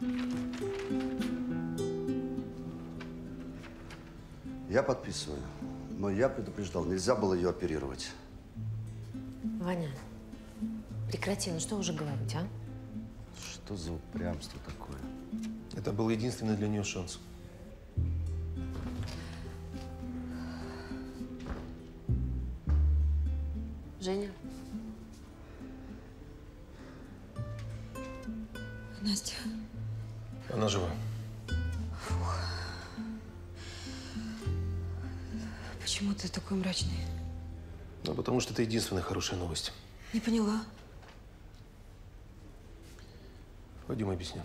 Я подписываю. Но я предупреждал, нельзя было ее оперировать. Ваня, прекрати, ну что уже говорить, а? Что за упрямство такое? Это был единственный для нее шанс. Женя? Настя. Она жива. Фух. Почему ты такой мрачный? Ну, потому что это единственная хорошая новость. Не поняла. Пойдем объясню.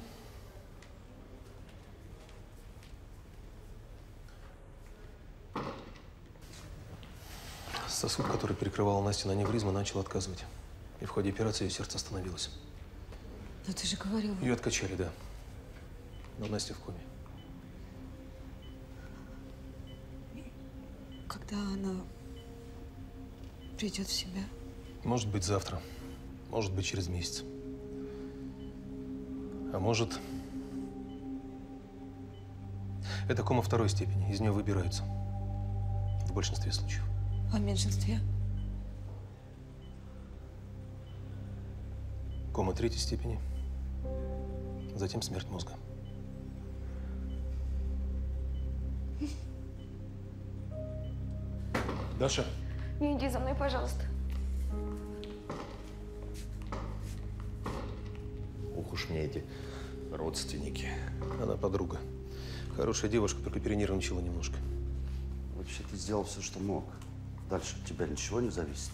Сосуд, который перекрывал Настин аневризму, начал отказывать. И в ходе операции ее сердце остановилось. Но ты же говорил… Ее откачали, да. Но Настя в коме. Когда она придет в себя? Может быть, завтра. Может быть, через месяц. А может… Это кома второй степени. Из нее выбираются. В большинстве случаев. А в меньшинстве? Кома третьей степени. Затем смерть мозга. Даша. Не иди за мной, пожалуйста. Ох уж мне эти родственники. Она подруга. Хорошая девушка, только перенервничала немножко. Вообще, ты сделал все, что мог. Дальше от тебя ничего не зависит.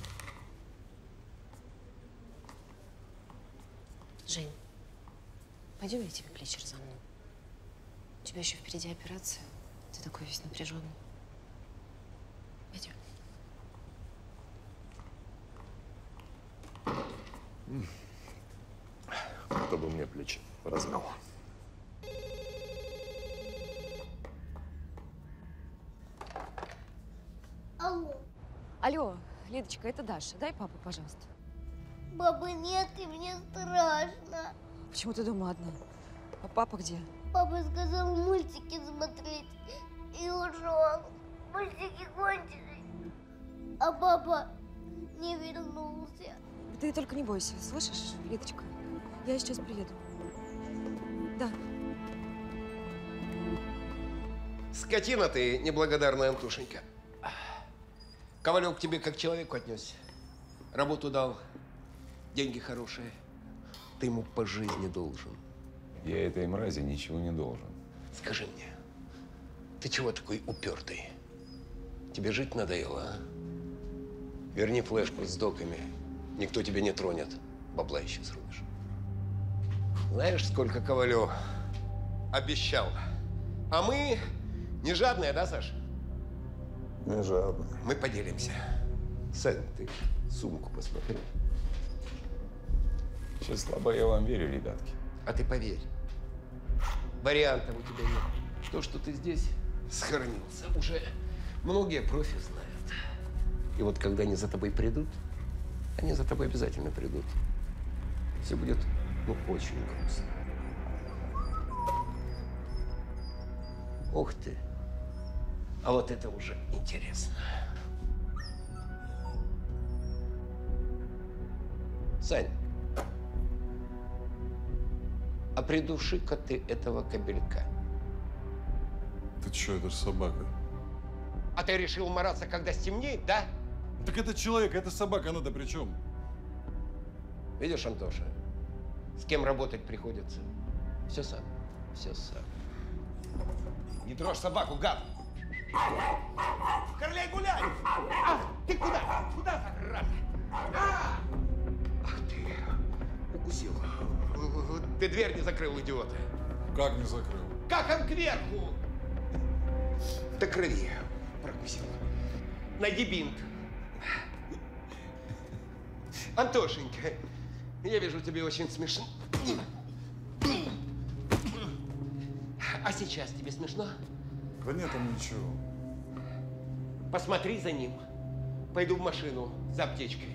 Жень, пойдем, я тебе плечи разомну. У тебя еще впереди операция. Ты такой весь напряженный. Пойдем. Кто бы мне плечи размял. Алло. Алло, Лидочка, это Даша. Дай папу, пожалуйста. Бабы нет, и мне страшно. Почему ты дома одна? А папа где? Папа сказал мультики смотреть и ушел. Мультики кончились. А папа не вернулся. Ты только не бойся, слышишь, Лидочка? Я сейчас приеду. Да. Скотина ты, неблагодарная Антошенька. Ковалев к тебе как к человеку отнесся. Работу дал, деньги хорошие. Ты ему по жизни должен. Я этой мрази ничего не должен. Скажи мне, ты чего такой упертый? Тебе жить надоело, а? Верни флешку с доками. Никто тебя не тронет. Бабла еще срубишь. Знаешь, сколько Ковалев обещал? А мы не жадные, да, Саша? Не жадно. Мы поделимся. Сань, ты сумку посмотри. Сейчас слабо я вам верю, ребятки. А ты поверь. Вариантов у тебя нет. То, что ты здесь сохранился, уже многие профи знают. И вот когда они за тобой придут, они за тобой обязательно придут. Все будет, ну, очень грустно. Ух ты. А вот это уже интересно. Сань, а придуши-ка ты этого кобелька. Ты что, это же собака. А ты решил мараться, когда стемнеет, да? Так это человек, это собака, она-то при чем? Видишь, Антоша, с кем работать приходится? Все сам, все сам. Не трожь собаку, гад! Королей гуляй! Ах, ты куда? Куда, зараза? А! Ах ты, укусил. Ты дверь не закрыл, идиот. Как не закрыл? Как он кверху? До крови прокусил. Найди бинт. Антошенька, я вижу, тебе очень смешно. А сейчас тебе смешно? Да нет там ничего. Посмотри за ним. Пойду в машину за аптечкой.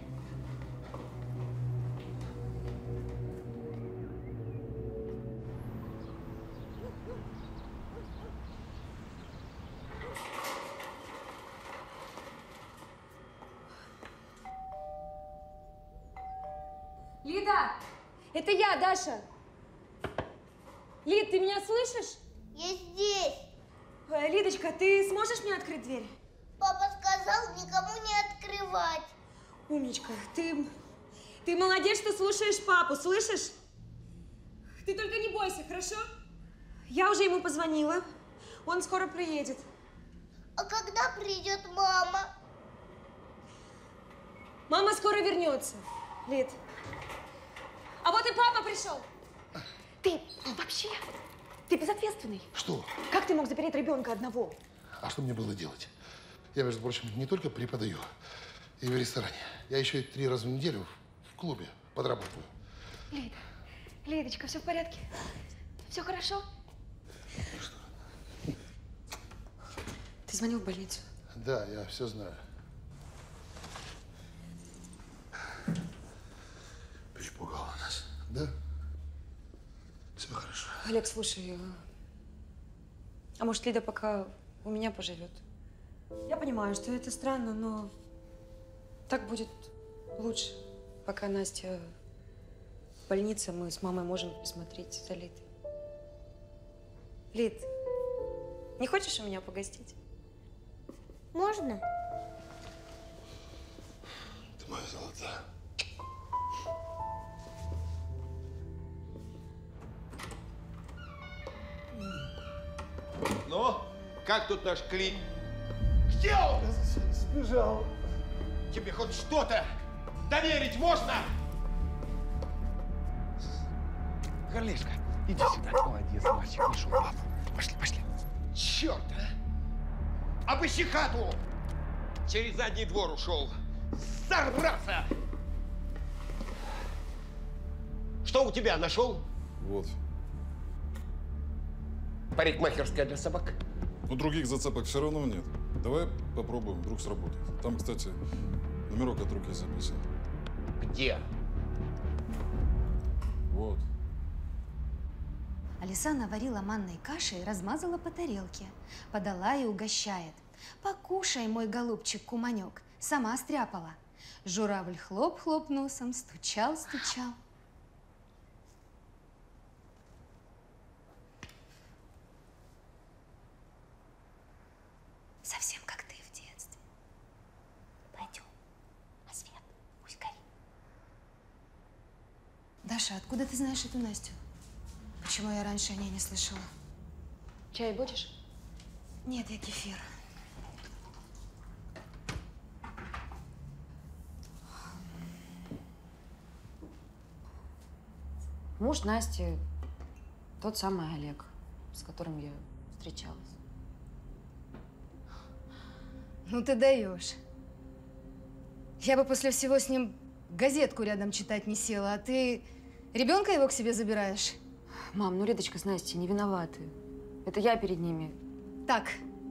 Лида! Это я, Даша! Лид, ты меня слышишь? Я здесь. Лидочка, ты сможешь мне открыть дверь? Папа сказал никому не открывать. Умничка, ты молодец, что слушаешь папу, слышишь? Ты только не бойся, хорошо? Я уже ему позвонила. Он скоро приедет. А когда придет мама? Мама скоро вернется, Лид. А вот и папа пришел. Ты вообще, ты безответственный. Что? Как ты мог запереть ребенка одного? А что мне было делать? Я, между прочим, не только преподаю и в ресторане. Я еще и 3 раза в неделю в клубе подрабатываю. Лида, Лидочка, все в порядке? Все хорошо? Ты звонил в больницу? Да, я все знаю. Перепугала нас, да? Все хорошо. Олег, слушай, а может, Лида пока у меня поживет? Я понимаю, что это странно, но так будет лучше. Пока Настя в больнице, мы с мамой можем присмотреть за Лидой. Лид, не хочешь у меня погостить? Можно? Ты моя золотая. Ну, как тут наш клин? Где он? Сбежал. Тебе хоть что-то доверить можно? Горлишка, иди сюда. Молодец, мальчик, нашел папу. Пошли, пошли. Черт, а! Обыщи хату! Через задний двор ушел. Зараза! Что у тебя, нашел? Вот. Парикмахерская для собак. Но других зацепок все равно нет. Давай попробуем, вдруг сработает. Там, кстати, номерок от руки записан. Где? Вот. Алиса наварила манной каши и размазала по тарелке. Подала и угощает. «Покушай, мой голубчик-куманек». Сама стряпала. Журавль хлоп-хлоп носом, стучал-стучал. Совсем как ты в детстве. Пойдем, а свет пусть горит. Даша, откуда ты знаешь эту Настю? Почему я раньше о ней не слышала? Чай будешь? Нет, я кефир. Муж Насти тот самый Олег, с которым я встречалась. Ну ты даешь. Я бы после всего с ним газетку рядом читать не села, а ты ребенка его к себе забираешь? Мам, ну Лидочка с Настей не виноваты. Это я перед ними. Так.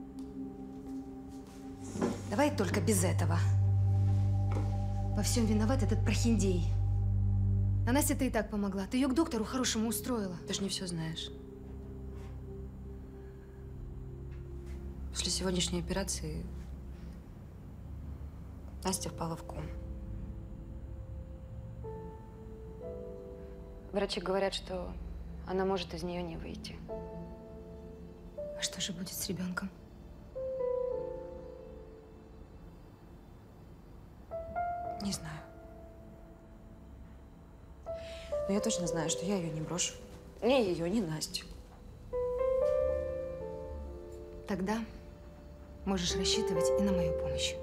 Давай только без этого. Во всем виноват этот прохиндей. А Настя ты и так помогла. Ты ее к доктору хорошему устроила. Ты же не все знаешь. После сегодняшней операции Настя впала в кому. Врачи говорят, что она может из нее не выйти. А что же будет с ребенком? Не знаю. Но я точно знаю, что я ее не брошу. Ни ее, ни Настю. Тогда можешь рассчитывать и на мою помощь.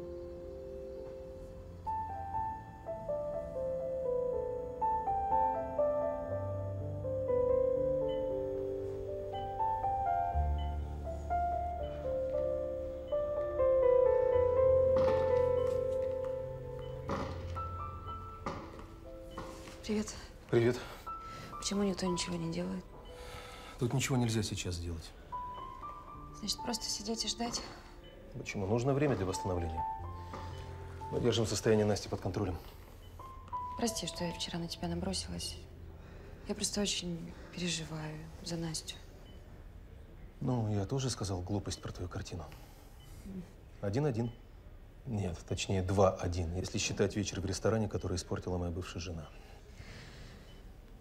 Привет. Привет. Почему никто ничего не делает? Тут ничего нельзя сейчас сделать. Значит, просто сидеть и ждать? Почему? Нужно время для восстановления. Мы держим состояние Насти под контролем. Прости, что я вчера на тебя набросилась. Я просто очень переживаю за Настю. Ну, я тоже сказал глупость про твою картину. 1-1. Нет, точнее 2-1, если считать вечер в ресторане, который испортила моя бывшая жена.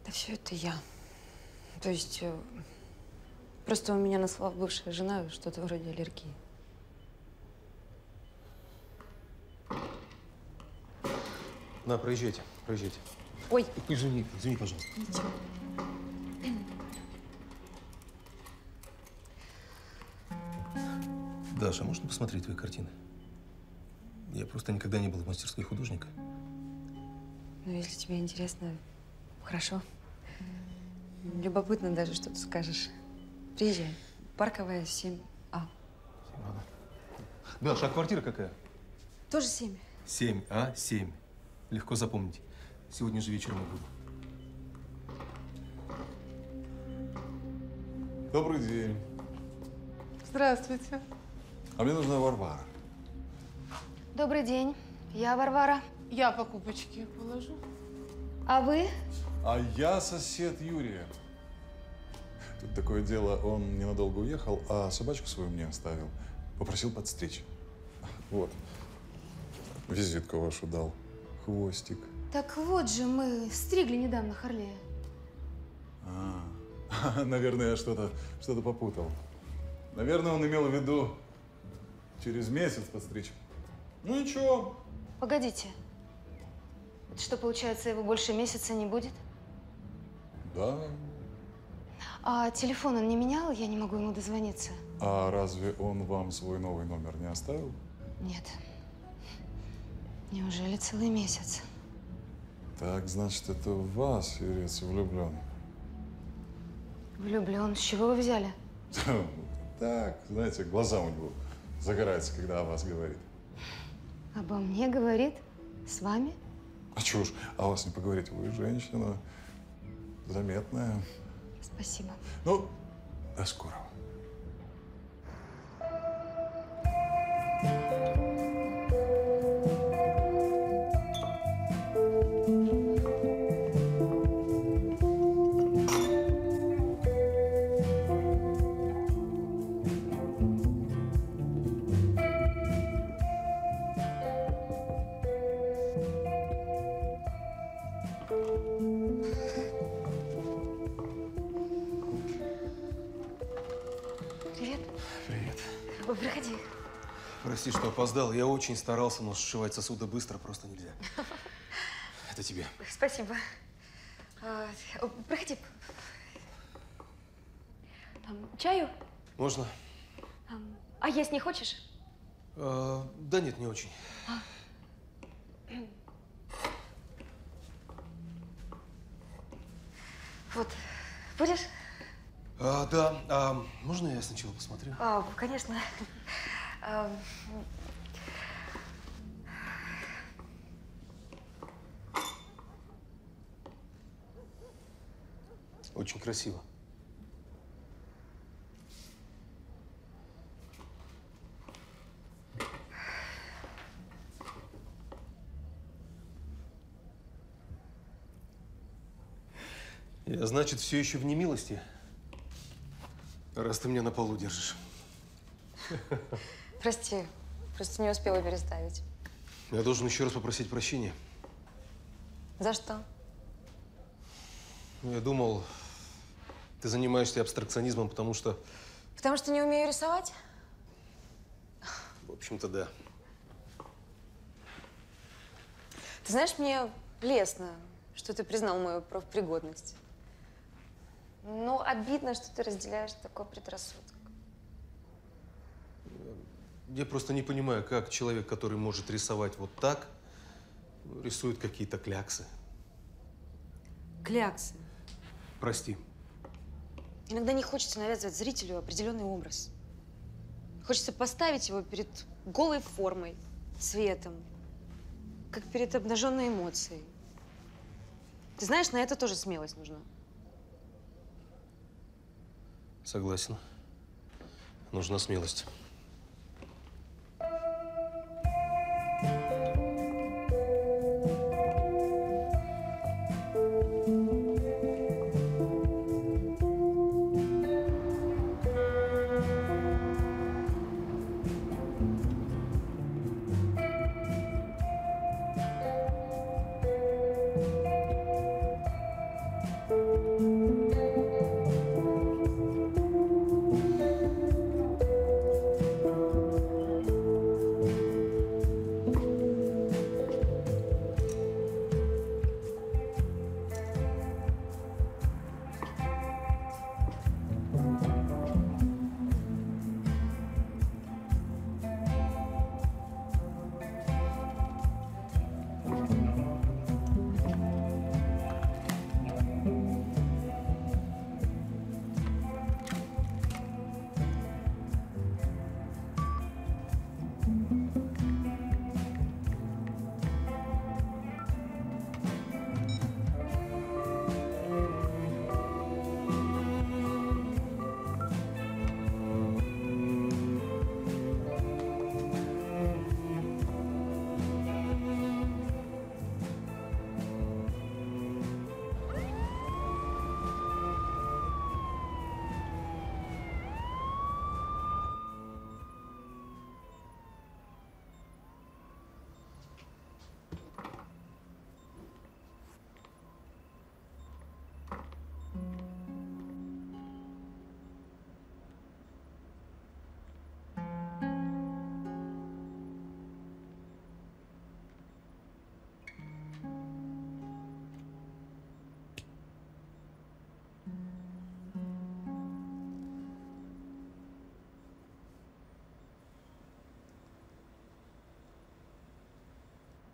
Да все это я. То есть, просто у меня на слова бывшая жена что-то вроде аллергии. На, проезжайте, проезжайте. Ой. Извини, пожалуйста. Ничего. Даша, можно посмотреть твои картины? Я просто никогда не был в мастерской художника. Ну, если тебе интересно, хорошо. Любопытно даже, что ты скажешь. Приезжай. Парковая, 7А. Даша, а квартира какая? Тоже 7. 7А, 7. Легко запомнить. Сегодня же вечером я буду. Добрый день. Здравствуйте. А мне нужна Варвара. Добрый день. Я Варвара. Я покупочки положу. А вы? А я сосед Юрия. Тут такое дело, он ненадолго уехал, а собачку свою мне оставил. Попросил подстричь. Вот. Визитку вашу дал. Хвостик. Так вот же, мы стригли недавно Харлея. Наверное, я что-то попутал. Наверное, он имел в виду через месяц подстричь. Ну ничего. Погодите. Это что, получается, его больше месяца не будет? Да. А телефон он не менял? Я не могу ему дозвониться. А разве он вам свой новый номер не оставил? Нет. Неужели целый месяц? Так, значит, это в вас Юрец влюблен. Влюблен. С чего вы взяли? Так, знаете, глаза у него загораются, когда о вас говорит. Обо мне говорит? С вами? А чего ж, о вас не поговорить? Вы женщина заметная. Спасибо. Ну, до скорого. Привет. Привет. Проходи. Прости, что опоздал. Я очень старался, но сшивать сосуды быстро просто нельзя. Это тебе. Спасибо. Проходи. Чаю? Можно? А есть не хочешь? Да нет, не очень. Вот. Будешь? Да. Можно я сначала посмотрю? Конечно. Очень красиво. Я, значит, все еще в немилости, раз ты меня на полу держишь. Прости, просто не успела переставить. Я должен еще раз попросить прощения. За что? Я думал, ты занимаешься абстракционизмом, потому что… Потому что не умею рисовать? В общем-то, да. Ты знаешь, мне лестно, что ты признал мою профпригодность. Но обидно, что ты разделяешь такой предрассудок. Я просто не понимаю, как человек, который может рисовать вот так, рисует какие-то кляксы. Кляксы. Прости. Иногда не хочется навязывать зрителю определенный образ. Хочется поставить его перед голой формой, цветом, как перед обнаженной эмоцией. Ты знаешь, на это тоже смелость нужна. Согласен. Нужна смелость.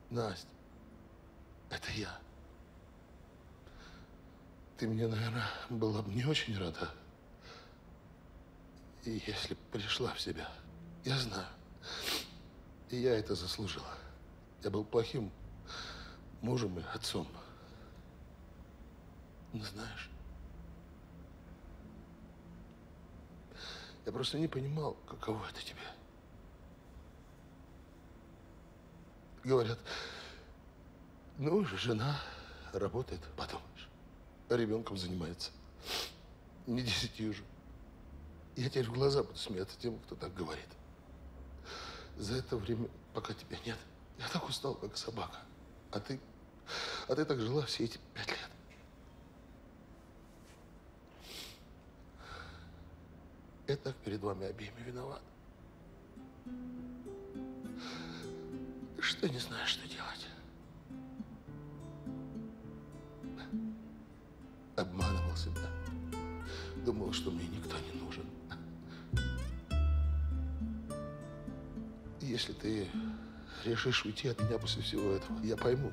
Настя, это я. Ты мне, наверное, была бы не очень рада. И если б пришла в себя, я знаю, и я это заслужила. Я был плохим мужем и отцом. Но знаешь, я просто не понимал, каково это тебе. Говорят, ну, жена работает, подумаешь, ребенком занимается. Не 10 уже. Я теперь в глаза буду смеяться тем, кто так говорит. За это время, пока тебя нет, я так устал, как собака. А ты так жила все эти 5 лет. Я так перед вами обеими виноват. Что не знаю, что делать. Обманывал себя. Думал, что мне никто не нужен. Если ты решишь уйти от меня после всего этого, я пойму.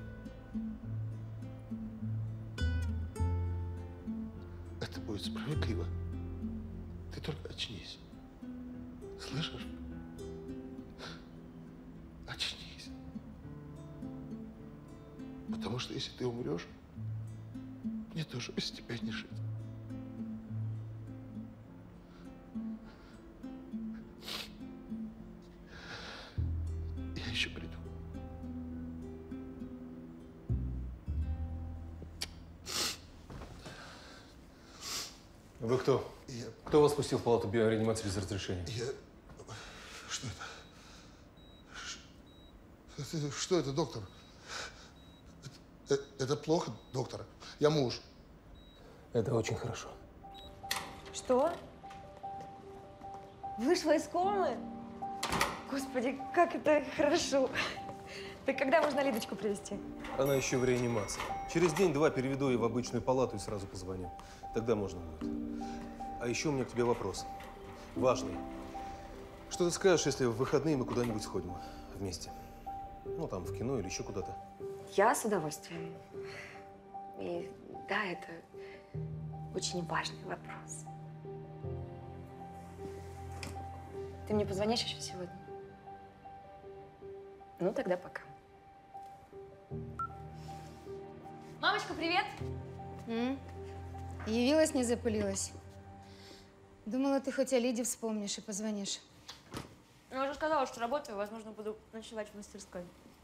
Это будет справедливо. Ты только очнись. Слышишь? Очнись. Потому что если ты умрешь, мне тоже без тебя не жить. Я еще приду. Вы кто? Кто вас пустил в палату биореанимации без разрешения? Что это? Что это, доктор? Это плохо, доктор. Я муж. Это очень хорошо. Что? Вышла из комы? Господи, как это хорошо. Так когда можно Лидочку привезти? Она еще в реанимации. Через день-два переведу ее в обычную палату и сразу позвоню. Тогда можно будет. А еще у меня к тебе вопрос. Важный. Что ты скажешь, если в выходные мы куда-нибудь сходим вместе? Ну, там, в кино или еще куда-то. Я с удовольствием. И да, это очень важный вопрос. Ты мне позвонишь еще сегодня? Ну, тогда пока. Мамочка, привет! Явилась, не запылилась. Думала, ты хоть о Лиде вспомнишь и позвонишь. Ну, я уже сказала, что работаю, возможно, буду ночевать в мастерской.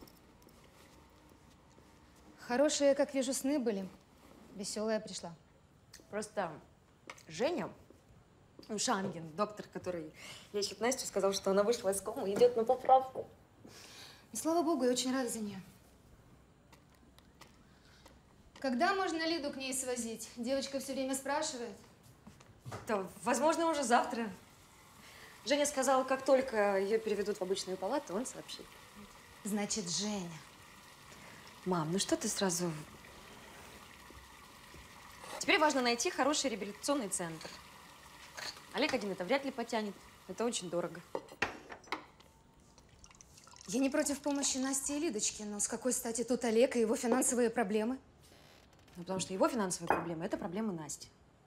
Хорошие, как вижу, сны были. Веселая пришла. Просто Женя, ну, Шангин, доктор, который лечит Настю, сказал, что она вышла из комы и идет на поправку. И слава богу, я очень рада за нее. Когда можно Лиду к ней свозить? Девочка все время спрашивает. Да, возможно, уже завтра. Женя сказал, как только ее переведут в обычную палату, он сообщит. Значит, Женя. Мам, ну что ты сразу… Теперь важно найти хороший реабилитационный центр. Олег один это вряд ли потянет. Это очень дорого. Я не против помощи Насти и Лидочки, но с какой стати тут Олег и его финансовые проблемы? Ну, потому что его финансовые проблемы – это проблемы Насти.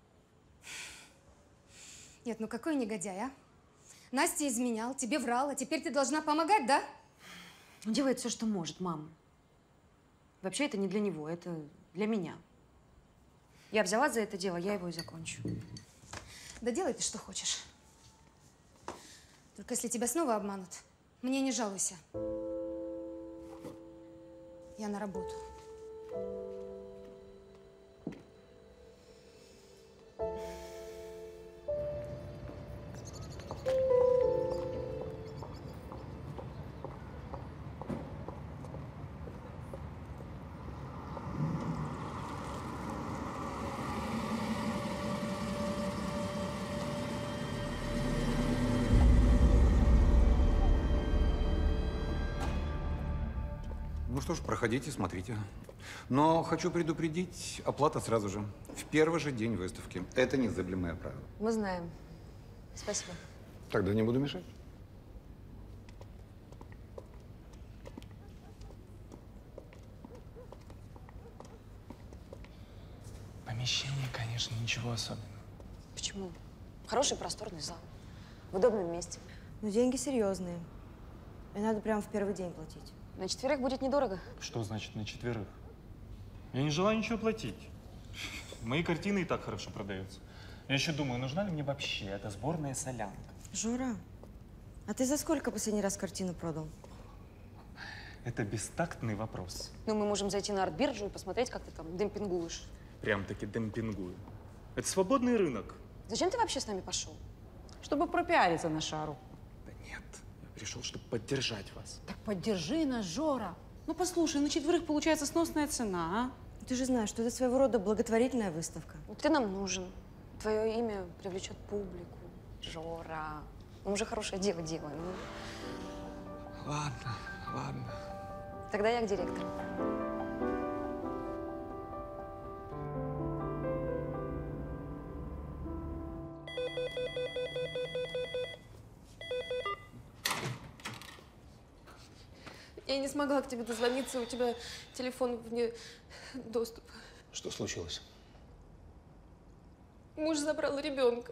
Нет, ну какой негодяй, а? Настя изменял, тебе врал, а теперь ты должна помогать, да? Он делает все, что может, мам. Вообще, это не для него, это для меня. Я взялась за это дело, я его и закончу. Да делай ты, что хочешь. Только если тебя снова обманут, мне не жалуйся. Я на работу. Ну что ж, проходите, смотрите. Но хочу предупредить, оплата сразу же. В первый же день выставки. Это незыблемое правило. Мы знаем. Спасибо. Тогда не буду мешать. Помещение, конечно, ничего особенного. Почему? Хороший просторный зал. В удобном месте. Но деньги серьезные. И надо прямо в первый день платить. На 4 будет недорого. Что значит на 4? Я не желаю ничего платить. Мои картины и так хорошо продаются. Я еще думаю, нужна ли мне вообще эта сборная солянка? Жора, а ты за сколько последний раз картину продал? Это бестактный вопрос. Ну, мы можем зайти на арт-биржу и посмотреть, как ты там демпингуешь. Прям-таки демпингую. Это свободный рынок. Зачем ты вообще с нами пошел? Чтобы пропиариться на шару. Да нет, я пришел, чтобы поддержать вас. Так поддержи нас, Жора. Ну, послушай, на 4 получается сносная цена, а? Ты же знаешь, что это своего рода благотворительная выставка. Ты нам нужен. Твое имя привлечет публику. Жора. Мы уже хорошее дело делаем. Ну. Ладно, ладно. Тогда я к директору. Я не смогла к тебе дозвониться, у тебя телефон вне доступа. Что случилось? Муж забрал ребенка.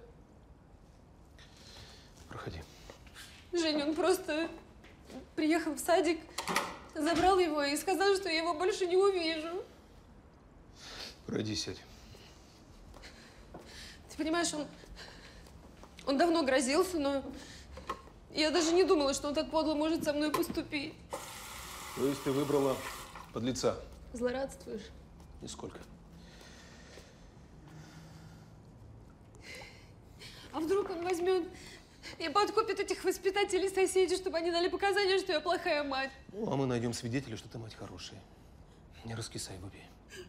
Проходи. Женя, он просто приехал в садик, забрал его и сказал, что я его больше не увижу. Пройди, сядь. Ты понимаешь, он давно грозился, но я даже не думала, что он так подло может со мной поступить. То есть ты выбрала подлеца? Злорадствуешь? Нисколько. А вдруг он возьмет и подкупит этих воспитателей соседей, чтобы они дали показания, что я плохая мать? Ну, а мы найдем свидетеля, что ты мать хорошая. Не раскисай, выпей.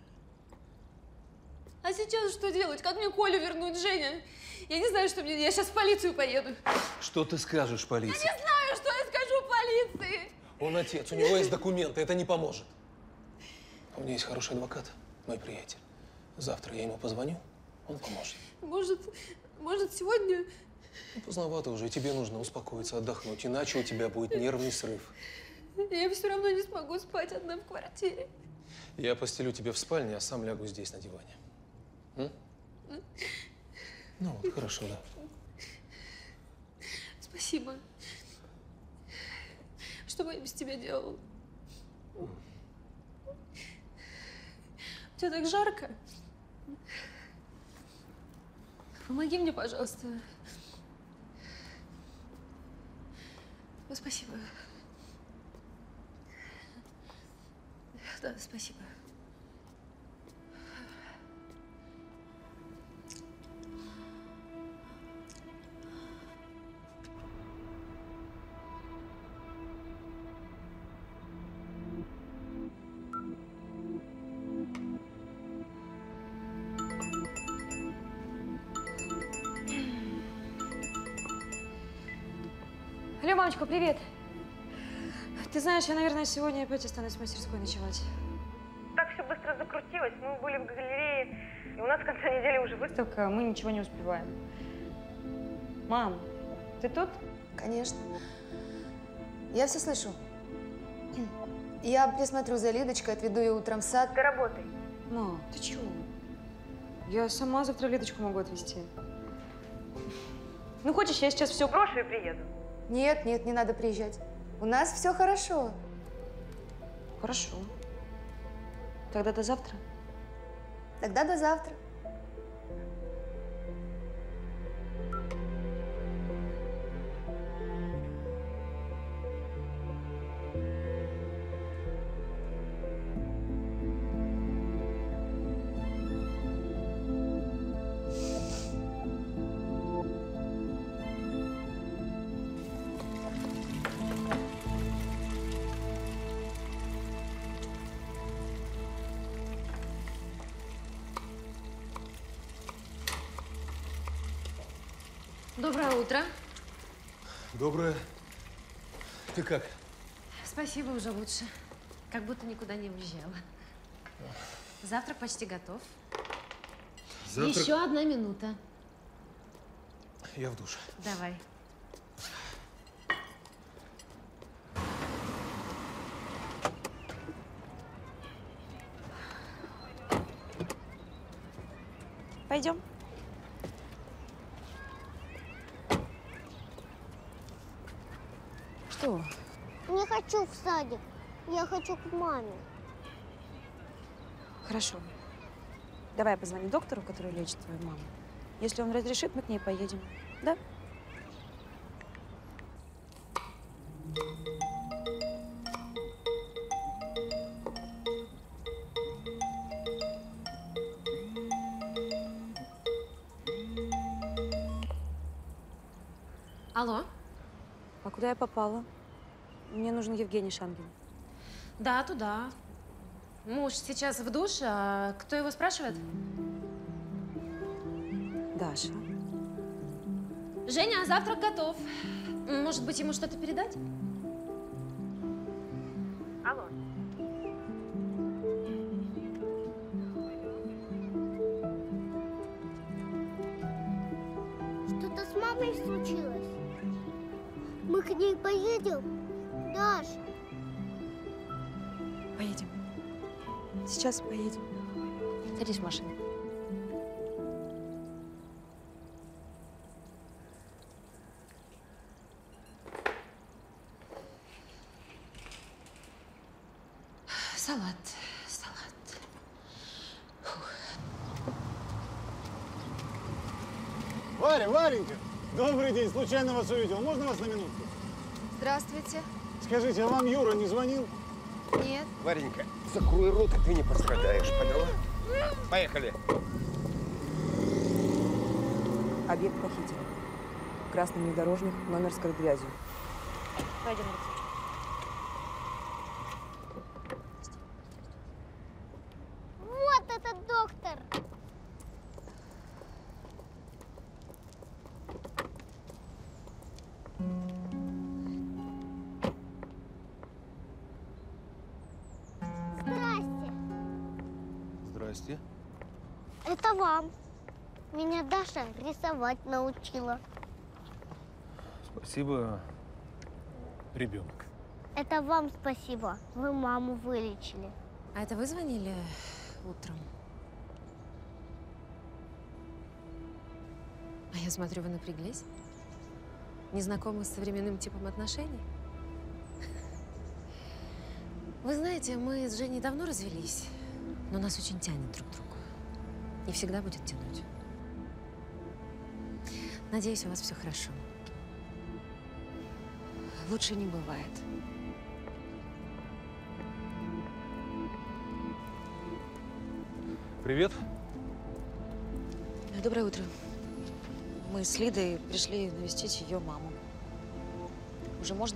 А сейчас что делать? Как мне Колю вернуть, Женя? Я не знаю, что мне... Я сейчас в полицию поеду. Что ты скажешь полиции? Я не знаю, что я скажу полиции. Он отец, у него есть документы, это не поможет. У меня есть хороший адвокат, мой приятель. Завтра я ему позвоню, он поможет. Может, сегодня? Ну, поздновато уже, тебе нужно успокоиться, отдохнуть, иначе у тебя будет нервный срыв. Я все равно не смогу спать одна в квартире. Я постелю тебе в спальне, а сам лягу здесь на диване. М? Ну вот, хорошо, да. Спасибо. Что бы я без тебя делала? У тебя так жарко. Помоги мне, пожалуйста. Ну, спасибо. Да, спасибо. Алло, мамочка, привет. Ты знаешь, я, наверное, сегодня опять останусь в мастерской ночевать. Так все быстро закрутилось. Мы были в галерее, и у нас в конце недели уже выставка, а мы ничего не успеваем. Мам, ты тут? Конечно. Я все слышу. Я присмотрю за Лидочкой, отведу ее утром в сад. Ты работай. Мам, ты чего? Я сама завтра Лидочку могу отвезти. Ну, хочешь, я сейчас все брошу и приеду. Нет, нет, не надо приезжать. У нас все хорошо. Хорошо. Тогда до завтра. Тогда до завтра. Доброе утро. Доброе. Ты как? Спасибо, уже лучше. Как будто никуда не уезжала. Завтрак почти готов. Завтрак? Еще 1 минута. Я в душ. Давай. Пойдем. Что? Не хочу в садик. Я хочу к маме. Хорошо. Давай я позвоню доктору, который лечит твою маму. Если он разрешит, мы к ней поедем. Да? Алло? А куда я попала? Мне нужен Евгений Шангин. Да, туда. Муж сейчас в душе, а кто его спрашивает? Даша. Женя, завтрак готов. Может быть, ему что-то передать? Алло. Что-то с мамой случилось. Мы к ней поедем? Даша. Поедем. Сейчас поедем. Садись в машину. Салат. Варя, Варенька! Добрый день, случайно вас увидел. Можно вас на минутку? Здравствуйте. Скажите, а вам Юра не звонил? Нет. Варенька, закрой рот, и ты не пострадаешь, поняла? Поехали. Объект похитили. Красный внедорожник, номер скрыт грязью. Пойдем, Вот этот доктор. Здрасте. Здрасте. Это вам. Меня Даша рисовать научила. Спасибо, ребенок. Это вам спасибо. Вы маму вылечили. А это вы звонили утром? А я смотрю, вы напряглись. Не знакомы с современным типом отношений? Вы знаете, мы с Женей давно развелись, но нас очень тянет друг к другу. И всегда будет тянуть. Надеюсь, у вас все хорошо. Лучше не бывает. Привет. Доброе утро. Мы с Лидой пришли навестить ее маму. Уже можно?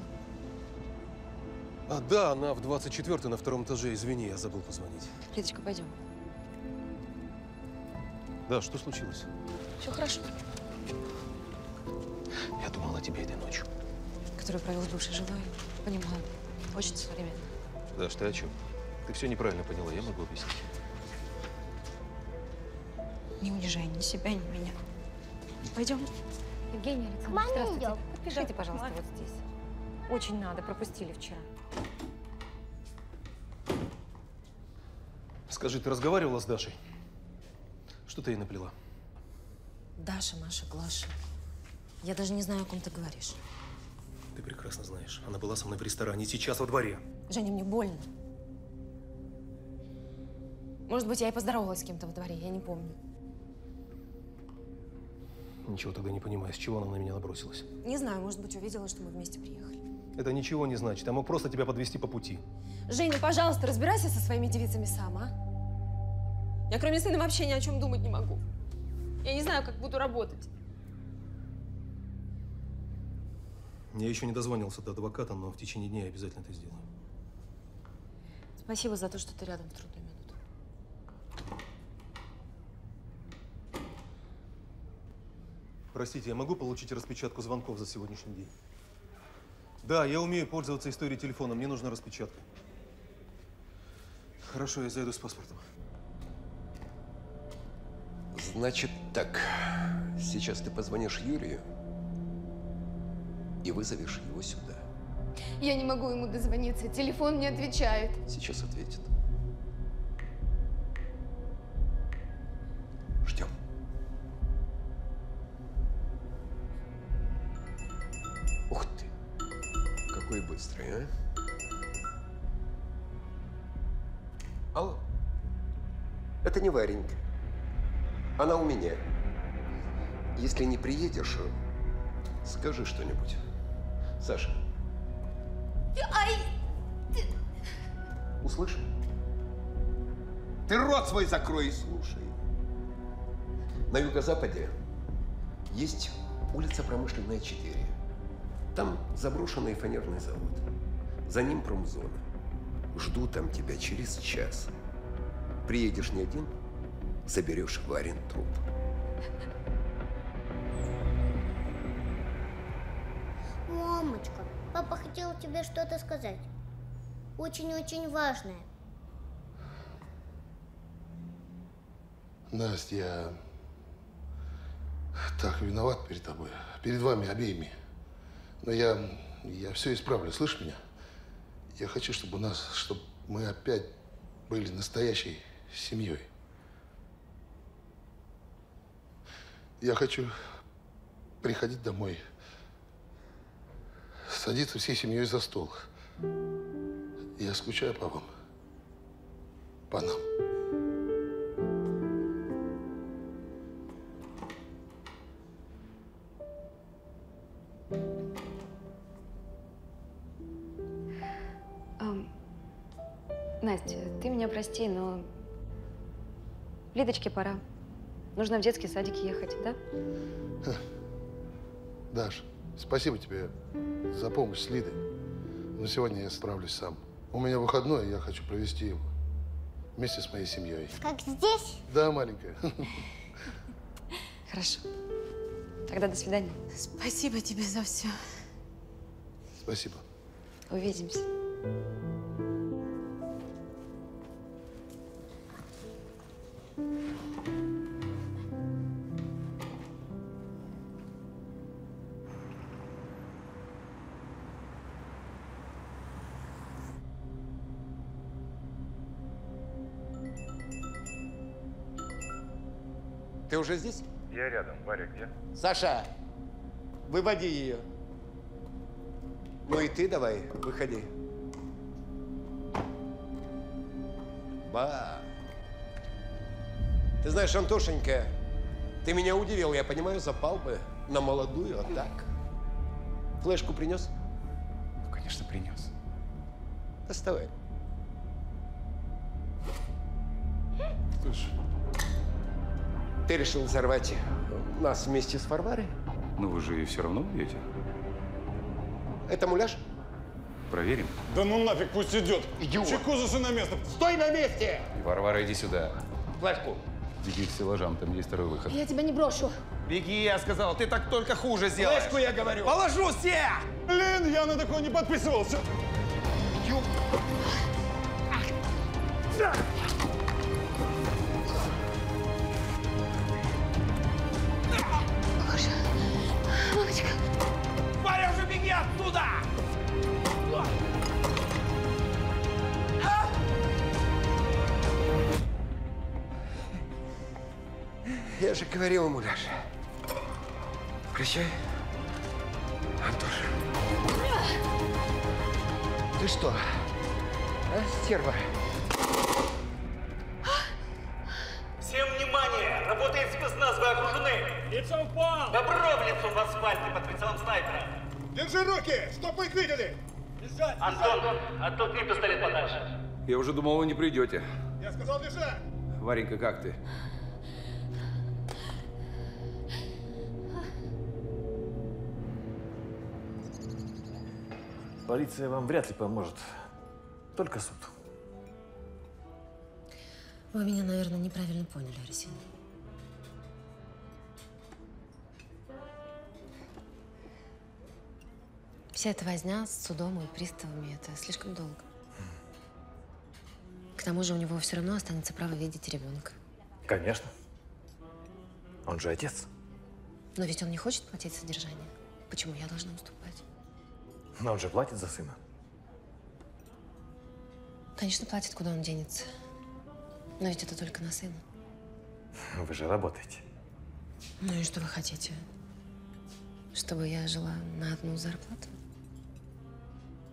А, да, она в 24-й на втором этаже. Извини, я забыл позвонить. Лидочка, пойдем. Да, что случилось? Все хорошо. Я думал о тебе этой ночью. Которую провел с бывшей женой. Понимаю. Очень современно. Даш, ты о чем? Ты все неправильно поняла, я могу объяснить. Не унижай ни себя, ни меня. Пойдем. Евгения К маме Александровна, идем. подпишите, пожалуйста, вот здесь. Очень надо, пропустили вчера. Скажи, ты разговаривала с Дашей? Что ты ей наплела? Даша, Маша, Глаша. Я даже не знаю, о ком ты говоришь. Ты прекрасно знаешь. Она была со мной в ресторане, сейчас во дворе. Женя, мне больно. Может быть, я и поздоровалась с кем-то во дворе, я не помню. Ничего тогда не понимаю, с чего она на меня набросилась. Не знаю, может быть, увидела, что мы вместе приехали. Это ничего не значит. Я мог просто тебя подвести по пути. Жень, ну, пожалуйста, разбирайся со своими девицами сам, а? Я кроме сына вообще ни о чем думать не могу. Я не знаю, как буду работать. Я еще не дозвонился до адвоката, но в течение дня я обязательно это сделаю. Спасибо за то, что ты рядом в трудную минуту. Простите, я могу получить распечатку звонков за сегодняшний день? Да, я умею пользоваться историей телефона, мне нужна распечатка. Хорошо, я зайду с паспортом. Значит так, сейчас ты позвонишь Юрию и вызовешь его сюда. Я не могу ему дозвониться, телефон не отвечает. Сейчас ответит. Ждем. такой быстрый, а? Алло. Это не Варенька. Она у меня. Если не приедешь, скажи что-нибудь. Саша. Ай! Услышал? Ты рот свой закрой! Слушай. На юго-западе есть улица Промышленная, 4. Там заброшенный фанерный завод. За ним промзона. Жду там тебя через час. Приедешь не один, заберешь Варин труп. Мамочка, папа хотел тебе что-то сказать. Очень-очень важное. Настя, я так виноват перед тобой, перед вами обеими. Но я все исправлю, слышишь меня? Я хочу, чтобы чтобы мы опять были настоящей семьей. Я хочу приходить домой, садиться всей семьей за стол. Я скучаю по вам, по нам. Настя, ты меня прости, но Лидочке пора. Нужно в детский садик ехать, да? Даш, спасибо тебе за помощь с Лидой. Но сегодня я справлюсь сам. У меня выходной, и я хочу провести его вместе с моей семьей. Как здесь? Да, маленькая. Хорошо. Тогда до свидания. Спасибо тебе за все. Спасибо. Увидимся. Ты уже здесь? Я рядом. Варя где? Саша, выводи ее. Ну и ты давай, выходи. Ба. Ты знаешь, Антошенька, ты меня удивил. Я понимаю, запал бы на молодую, а так. Флешку принес? Ну, конечно, принес. Доставай. Слушай. Ты решил взорвать нас вместе с Варварой? Ну, вы же все равно убьете. Это муляж? Проверим. Да ну нафиг, пусть идет. Идиот. Чеку за на место. Стой на месте! Варвара, иди сюда. Флешку. Беги к стеллажам, там есть второй выход. Я тебя не брошу. Беги, я сказал, ты так только хуже сделаешь. Флешку я говорю. Положу всех! Блин, я на такое не подписывался. Боже, мамочка. Варя, уже беги оттуда! Я же говорил, муляж. Прощай, Антоша. Ты что, стерва? Всем внимание! Работает спецназ, вы окружены! Лицом в пол! Добро в лицо в асфальте под прицелом снайпера! Держи руки, чтоб мы их видели! Лежать! Антон, оттолкни пистолет подальше. Я уже думал, вы не придете. Я сказал лежать! Варенька, как ты? Полиция вам вряд ли поможет. Только суд. Вы меня, наверное, неправильно поняли, Арсений. Вся эта возня с судом и приставами – это слишком долго. К тому же у него все равно останется право видеть ребенка. Конечно. Он же отец. Но ведь он не хочет платить содержание. Почему я должна уступать? Но он же платит за сына. Конечно, платит, куда он денется. Но ведь это только на сына. Вы же работаете. Ну и что вы хотите? Чтобы я жила на одну зарплату?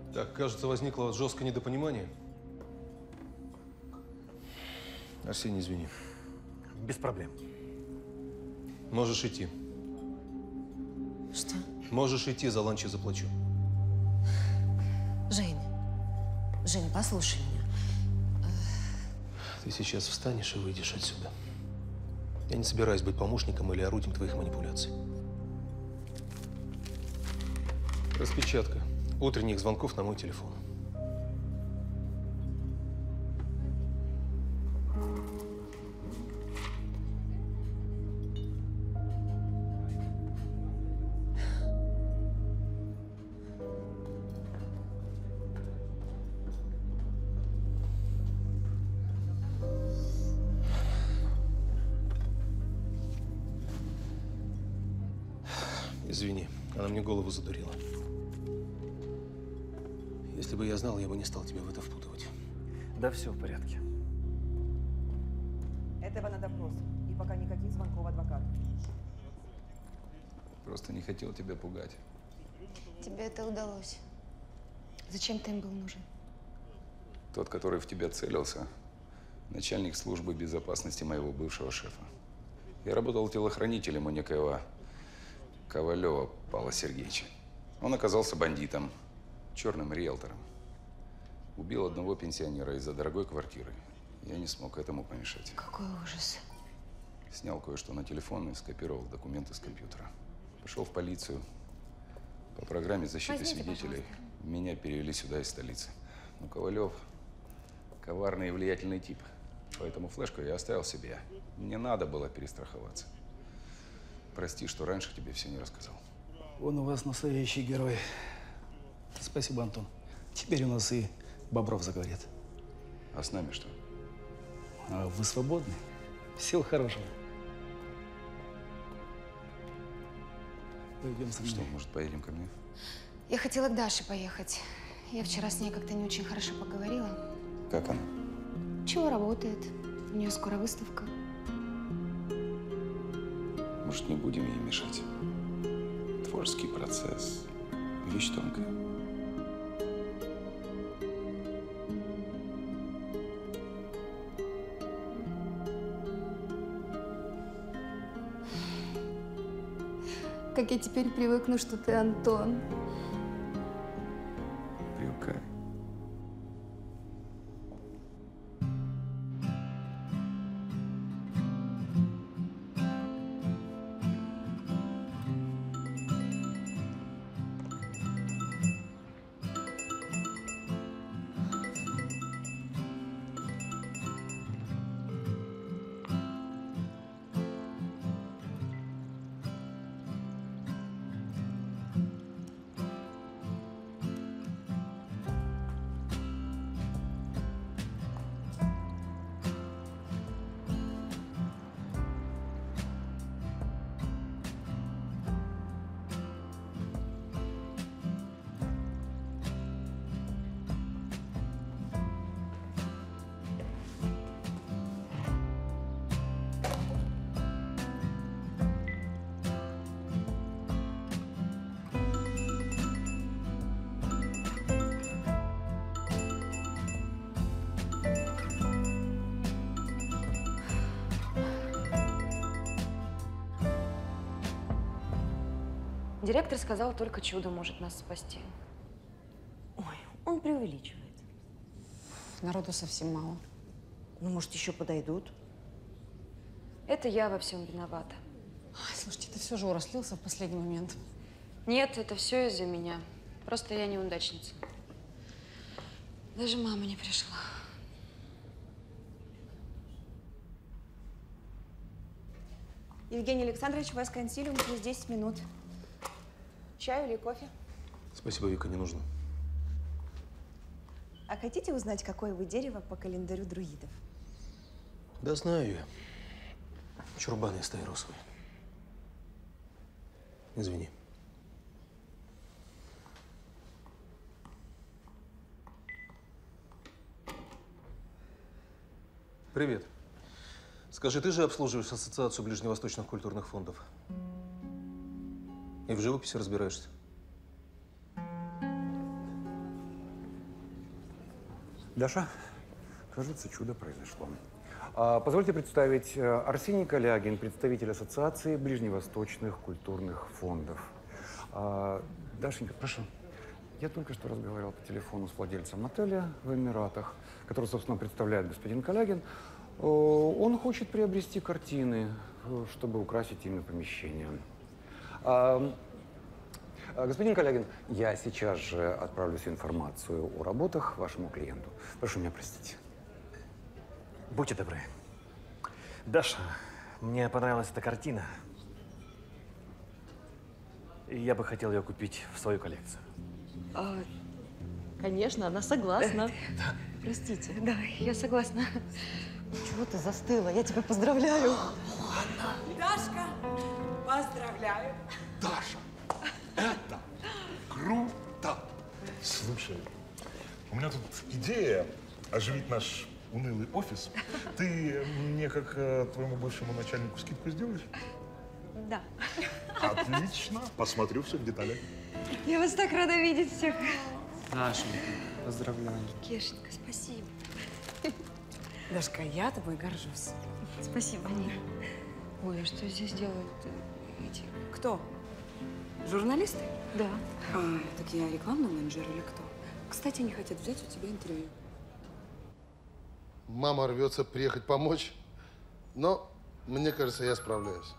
Так, кажется, возникло жесткое недопонимание. Арсений, извини. Без проблем. Можешь идти. Что? Можешь идти, за ланч я заплачу. Женя, послушай меня. Ты сейчас встанешь и выйдешь отсюда. Я не собираюсь быть помощником или орудием твоих манипуляций. Распечатка утренних звонков на мой телефон. Извини, она мне голову задурила. Если бы я знал, я бы не стал тебя в это впутывать. Да все в порядке. Этого на допрос. И пока никаких звонков адвокату. Просто не хотел тебя пугать. Тебе это удалось. Зачем ты им был нужен? Тот, который в тебя целился, начальник службы безопасности моего бывшего шефа. Я работал телохранителем у некоего Ковалева Павла Сергеевича. Он оказался бандитом, черным риэлтором. Убил одного пенсионера из-за дорогой квартиры. Я не смог этому помешать. Какой ужас. Снял кое-что на телефон и скопировал документы с компьютера. Пошел в полицию. По программе защиты Возьмите, свидетелей меня перевели сюда из столицы. Но Ковалев коварный и влиятельный тип. Поэтому флешку я оставил себе. Мне надо было перестраховаться. Прости, что раньше тебе все не рассказал. Он у вас настоящий герой. Спасибо, Антон. Теперь у нас и Бобров заговорит. А с нами что? А вы свободны? Всего хорошего. Пойдем со мной. Что, может, поедем ко мне? Я хотела к Даше поехать. Я вчера с ней как-то не очень хорошо поговорила. Как она? Чего работает? У нее скоро выставка. Может, не будем ей мешать? Творческий процесс. Вещь тонкая. Как я теперь привыкну, что ты Антон. Привыкай. Директор сказал, только чудо может нас спасти. Ой, он преувеличивает. Народу совсем мало. Ну, может, еще подойдут? Это я во всем виновата. Ай, слушайте, это все Жора слился в последний момент. Нет, это все из-за меня. Просто я неудачница. Даже мама не пришла. Евгений Александрович, у вас консилиум через 10 минут. Чаю или кофе? Спасибо, Вика, не нужно. А хотите узнать, какое вы дерево по календарю друидов? Да знаю я. Чурбан из стаиросовый. Извини. Привет. Скажи, ты же обслуживаешь Ассоциацию ближневосточных культурных фондов? И в живописи разбираешься? Даша, кажется, чудо произошло. Позвольте представить, Арсений Калягин, представитель Ассоциации ближневосточных культурных фондов. Дашенька, прошу. Я только что разговаривал по телефону с владельцем отеля в Эмиратах, который, собственно, представляет господин Калягин. Он хочет приобрести картины, чтобы украсить ими помещение. Господин Калягин, я сейчас же отправлю всю информацию о работах вашему клиенту. Прошу меня простить. Будьте добры. Даша, мне понравилась эта картина. И я бы хотел ее купить в свою коллекцию. Конечно, она согласна. Простите. Да, я согласна. Чего ты застыла? Я тебя поздравляю. Дашка, поздравляю. Даша, это круто! Слушай, у меня тут идея оживить наш унылый офис. Ты мне, как твоему бывшему начальнику, скидку сделаешь? Да. Отлично. Посмотрю все в деталях. Я вас так рада видеть всех. Дашенька, поздравляю. Кешенька, спасибо. Дашка, я тобой горжусь. Спасибо. Ой, а что здесь делают эти? Кто? Журналисты? Да. Так я рекламный менеджер или кто? Кстати, они хотят взять у тебя интервью. Мама рвется приехать помочь, но мне кажется, я справляюсь.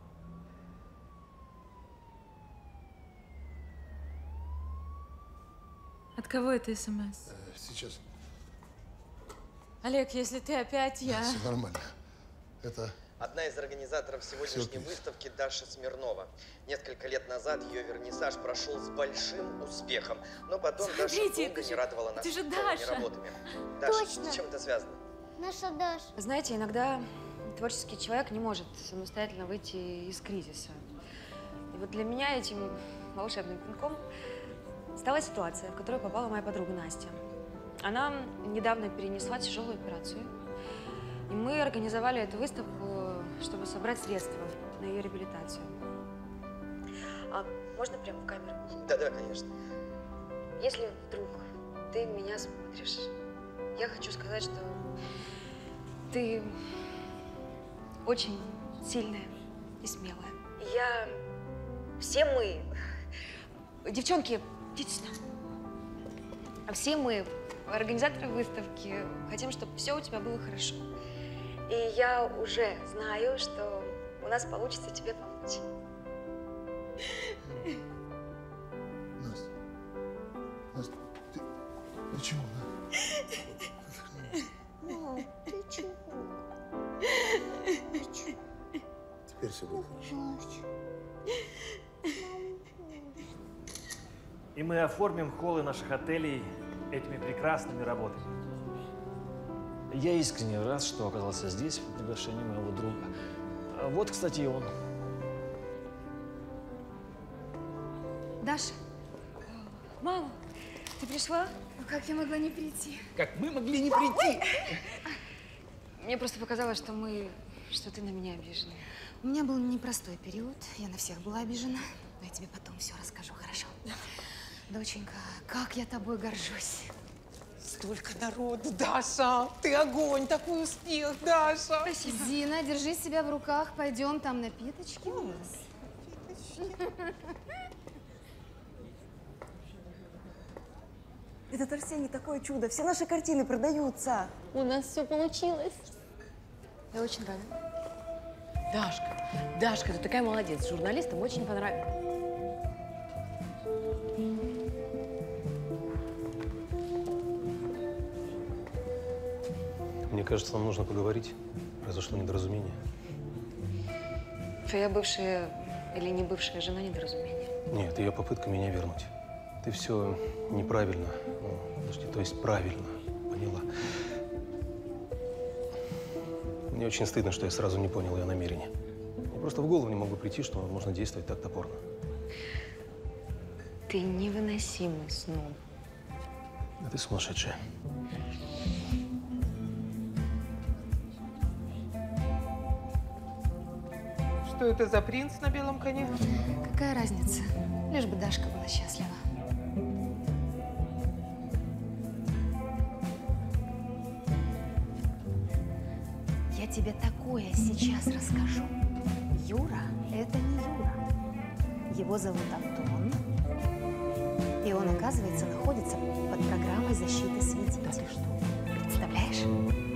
От кого это СМС? Сейчас. Олег, если ты опять, я… Все нормально. Это… Одна из организаторов сегодняшней выставки Даша Смирнова. Несколько лет назад ее вернисаж прошел с большим успехом, но потом Даша долго не радовала нас новыми работами. Даша, с чем это связано? Наша Даша. Знаете, иногда творческий человек не может самостоятельно выйти из кризиса. И вот для меня этим волшебным пинком стала ситуация, в которую попала моя подруга Настя. Она недавно перенесла тяжелую операцию, и мы организовали эту выставку, чтобы собрать средства на ее реабилитацию. А можно прямо в камеру? Да-да, конечно. Если вдруг ты меня смотришь, я хочу сказать, что ты очень сильная и смелая. Все мы, девчонки, идите сюда. Все мы, организаторы выставки, хотим, чтобы все у тебя было хорошо. И я уже знаю, что у нас получится тебе помочь. Настя, ты чего? Мам, ты чего? Теперь все будет хорошо. И мы оформим холлы наших отелей этими прекрасными работами. Я искренне рад, что оказался здесь по приглашению моего друга. Вот, кстати, и он. Даша. Мама, ты пришла? Ну как я могла не прийти? Как мы могли не прийти? Мне просто показалось, что ты на меня обижена. У меня был непростой период, я на всех была обижена. Но я тебе потом все расскажу, хорошо? Доченька, как я тобой горжусь. Столько народу, Даша! Ты огонь, такой успех, Даша! Спасибо. Зина, держи себя в руках, пойдем, там напиточки у нас. Этот Арсений такое чудо. Все наши картины продаются. У нас все получилось. Я очень рада. Дашка, ты такая молодец. Журналистам очень понравилось. Мне кажется, нам нужно поговорить. Произошло недоразумение. Твоя бывшая или не бывшая жена недоразумение? Нет, ее попытка меня вернуть. Ты все неправильно. Ну, подожди, то есть правильно поняла. Мне очень стыдно, что я сразу не понял ее намерения. Мне просто в голову не могу прийти, что можно действовать так топорно. Ты невыносимый сноб. Да ты сумасшедшая. Что это за принц на белом коне? Какая разница? Лишь бы Дашка была счастлива. тебе такое сейчас расскажу. Юра – это не Юра. Его зовут Антон. И он, оказывается, находится под программой защиты свидетелей. Представляешь?